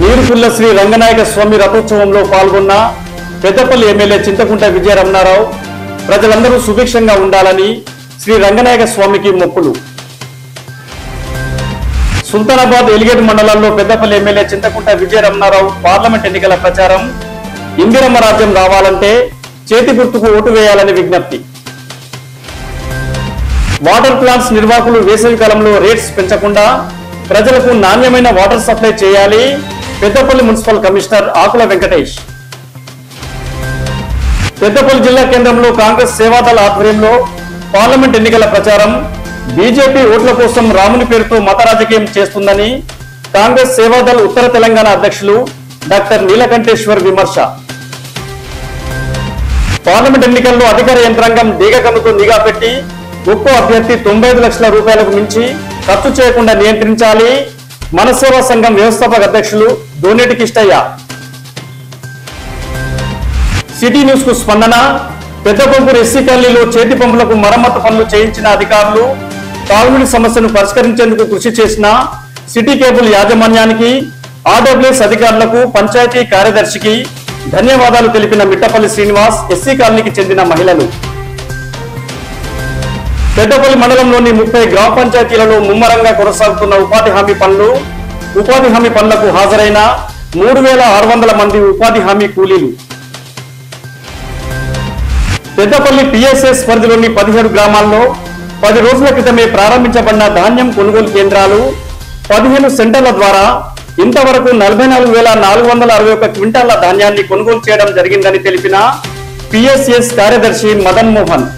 నీరుపుల్ల శ్రీ రంగనాయక స్వామి రథోత్సవంలో పాల్గొన్న పెద్దపల్లి ఎమ్మెల్యే చింతకుంట విజయ రమణారావు ప్రజలందరూ సుభిక్షంగా ఉండాలని శ్రీ రంగనాయక స్వామికి మొక్కులు. సుల్తానాబాద్ ఎలిగేట్ మండలాల్లో పెద్దపల్లి ఎమ్మెల్యే చింతకుంట విజయ రమణారావు పార్లమెంట్ ఎన్నికల ప్రచారం. ఇందిరమ్మ రాజ్యం రావాలంటే చేతి గుర్తుకు ఓటు వేయాలని విజ్ఞప్తి. వాటర్ ప్లాంట్స్ నిర్వాహకులు వేసవి కాలంలో రేట్స్ పెంచకుండా ప్రజలకు నాణ్యమైన వాటర్ సప్లై చేయాలి. Peddapalli municipal commissioner Akula Venkatesh. పెద్దపల్లి జిల్లా కేంద్రంలో కాంగ్రెస్ సేవాదళ ఆధ్వర్యంలో పార్లమెంట్ ఎన్నికల ప్రచారం. బీజేపీ ఓట్ల కోసం రాముని పేరుతో మత రాజకీయం చేస్తుందని కాంగ్రెస్ సేవాదళ ఉత్తర తెలంగాణ అధ్యక్షులు డాక్టర్ నీలకంఠేశ్వర్ విమర్శ. పార్లమెంట్ ఎన్నికల్లో అధికార యంత్రాంగం డీగకన్నుతో నిఘా పెట్టి ఒక్కో అభ్యర్థి 95 లక్షల రూపాయలకు మించి ఖర్చు చేయకుండా నియంత్రించాలి. మనసేవా సంఘం వ్యవస్థాపక అధ్యక్షులు దోనేటి కిష్టయ్య. సిటీ న్యూస్ కు స్పందన. పెద్దకొంపూరు ఎస్సీ కాలనీలో చేతి పంపులకు మరమ్మతు పనులు చేయించిన అధికారులు తాగునీటి సమస్యను పరిష్కరించేందుకు కృషి చేసిన సిటీ కేబుల్ యాజమాన్యానికి, ఆర్డబ్ల్యూఎస్ అధికారులకు, పంచాయతీ కార్యదర్శికి ధన్యవాదాలు తెలిపిన మిట్టపల్లి శ్రీనివాస్, ఎస్సీ కాలనీకి చెందిన మహిళలు. పెద్దపల్లి మండలంలోని 30 గ్రామ పంచాయతీలలో ముమ్మరంగా కొనసాగుతున్న ఉపాధి హామీ పనులు. ఉపాధి హామీ పనులకు హాజరైన 3600 మంది ఉపాధి హామీ కూలీలు. పెద్దపల్లి పిఎస్ఎస్ పరిధిలోని 17 గ్రామాల్లో 10 రోజుల క్రితమే ప్రారంభించబడిన ధాన్యం కొనుగోలు కేంద్రాలు. 15 సెంటర్ల ద్వారా ఇంతవరకు 44,461 క్వింటాల ధాన్యాన్ని కొనుగోలు చేయడం జరిగిందని తెలిపిన పిఎస్ఎస్ కార్యదర్శి మదన్ మోహన్.